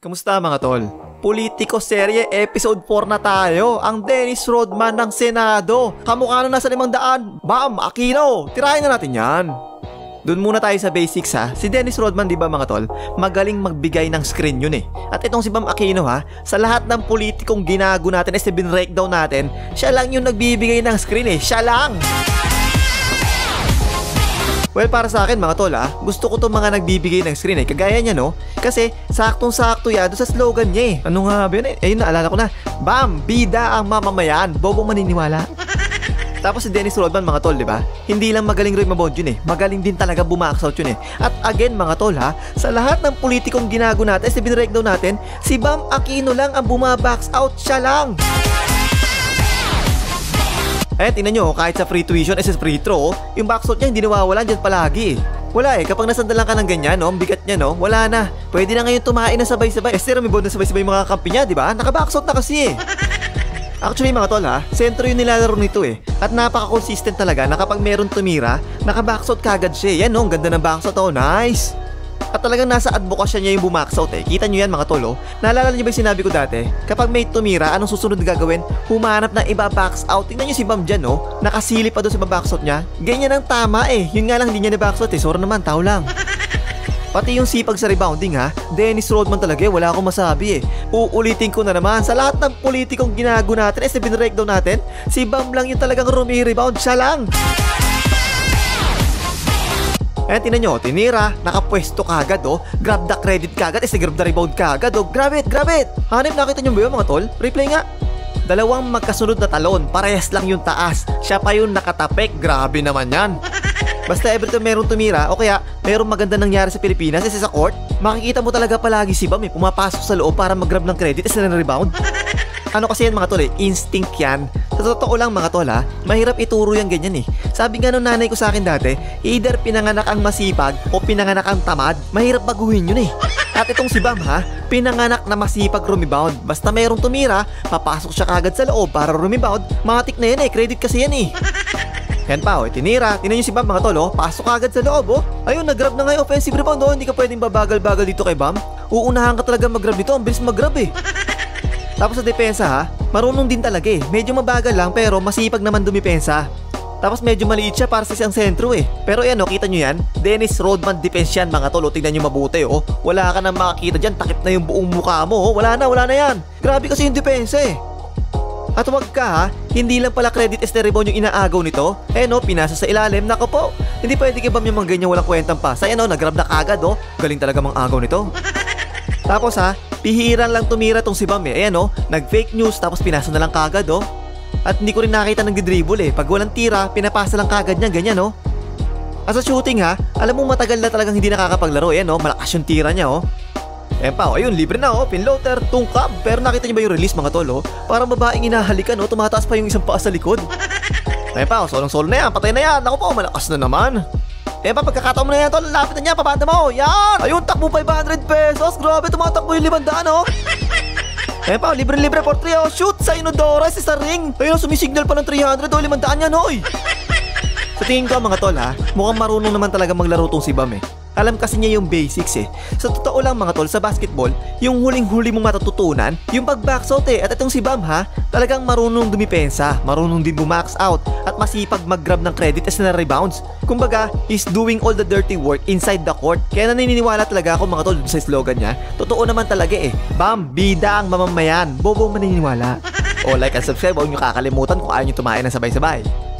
Kamusta mga tol? Politiko serye episode 4 na tayo. Ang Dennis Rodman ng Senado. Kamukha nung nasa 500. Bam! Aquino! Tirahin na natin yan. Doon muna tayo sa basics ha. Si Dennis Rodman, di ba mga tol? Magaling magbigay ng screen yun eh. At itong si Bam Aquino ha, sa lahat ng politikong ginago natin, breakdown natin, siya lang yung nagbibigay ng screen eh. Siya lang! Well, para sa akin mga tol gusto ko itong mga nagbibigay ng screen eh. Kagaya niya no, kasi saktong-sakto yan doon sa slogan niya eh. Ano nga ba yun eh? Ayun, naalala ko na. Bam! Bida ang mamamayan. Bobong maniniwala. Tapos si Dennis Rodman mga tol, di ba? Hindi lang magaling rebound yun eh. Magaling din talaga bumax out yun eh. At again mga tol sa lahat ng politikong ginago natin, breakdown natin, si Bam Aquino lang ang bumabox out. Siya lang! Eh, tingnan nyo, kahit sa free tuition, sa free throw, yung backshot niya hindi nawawalan dyan palagi. Wala eh, kapag nasandalan ka ng ganyan, no, ang bigat niya, no, wala na. Pwede na ngayon tumain na sabay-sabay. Rumibond na sabay-sabay yung mga kampi niya, di ba? Naka-backshot na kasi eh. Actually mga tol sentro yung nilalaro nito eh. At napaka-consistent talaga na kapag meron tumira, naka-backshot kagad siya. Yan no, ang ganda ng backshot, oh, nice. At talagang nasa advokasya niya yung bumax out eh. Kita nyo yan mga tol. Naalala nyo ba yung sinabi ko dati? Kapag may tumira, anong susunod na gagawin? Humanap na iba box out. Tingnan nyo si Bam dyan nakasilip pa doon sa box out niya. Ganyan ang tama eh. Yun nga lang hindi niya na box out eh. Sorry naman, tao lang. Pati yung sipag sa rebounding Dennis Rodman talaga wala akong masabi eh. Uulitin ko na naman, sa lahat ng politikong ginago natin, breakdown natin, si Bam lang yung talagang rumi-rebound. Siya lang. Eh, tinan nyo, tinira, nakapwesto kagad grab the credit kagad, grab the rebound kagad grab it! Hanip, nakita nyo ba yun mga tol? Replay nga. Dalawang magkasunod na talon, parehas lang yung taas. Siya pa yung nakatapik, grabe naman yan. Basta every time meron tumira o kaya meron maganda nangyari sa Pilipinas sa court, makikita mo talaga palagi si Bam pumapasok sa loob para mag-grab ng credit na rebound. Ano kasi yan mga tol instinct yan. Sa totoo lang mga tol mahirap ituro yan ganyan eh. Sabi nga nung nanay ko sa akin dati, either pinanganak ang masipag o pinanganak ang tamad. Mahirap baguhin yun eh. At itong si Bam pinanganak na masipag rebound. Basta mayroong tumira, papasok siya kagad sa loob para rebound. Matik na yan eh, credit kasi yan eh. Yan pa tinira. Tingnan nyo si Bam mga tol pasok agad sa loob Ayun, nag-grab na nga yung offensive rebound Hindi ka pwedeng babagal-bagal dito kay Bam. Uunahan ka talaga mag-grab dito, ang bilis mag-grab eh. Tapos sa depensa marunong din talaga eh. Medyo mabagal lang pero masipag naman dumipensa. Tapos medyo maliit siya para sa isang sentro eh. Pero yan kita nyo yan, Dennis Rodman defense yan mga tol. Tingnan nyo mabuti wala ka nang makakita dyan, takip na yung buong mukha mo wala na yan. Grabe kasi yung depensa eh. At wag ka hindi lang pala credit rebound yung inaagaw nito. Pinasa sa ilalim, nako po. Hindi pwede kay Bam yung mga ganyan walang kwentang pasa. Nag-grab na kagad galing talaga mang agaw nito. Tapos pihiran lang tumira tong si Bam nag-fake news tapos pinasa na lang kagad At hindi ko rin nakita nag-dribble Pag walang tira, pinapasa lang kagad niya ganyan At sa shooting alam mo matagal na talagang hindi nakakapaglaro malakas yung tira niya ayun, libre na pinloader, tungkab. Pero nakita niyo ba yung release mga tol Parang babaeng inahalikan tumataas pa yung isang paa sa likod. Solong-solo na yan, patay na yan. Ako po, malakas na naman. Pagkakataon mo na yan tol, lapit na niya, papanda mo. Yan, ayun, takbo 500 pesos. Grabe, tumatakbo yung 500 libre-libre for 3 shoot sa Inodora sa ring. Ayun, sumisignal pa ng 300 500 yan Sa tingin ko mga tol mukhang marunong naman talaga maglaro tong si Bam Alam kasi niya yung basics Sa totoo lang mga tol, sa basketball, yung huling-huli mong matututunan, yung pag-box out At itong si Bam talagang marunong dumipensa, marunong din bumax out, at masipag mag-grab ng credit as na rebounds. Kumbaga, he's doing all the dirty work inside the court. Kaya naniniwala talaga ako mga tol sa slogan niya. Totoo naman talaga Bam, bida ang mamamayan. Bobo maniniwala. Like and subscribe, huwag nyo kakalimutan kung ayaw nyo tumain ng sabay-sabay.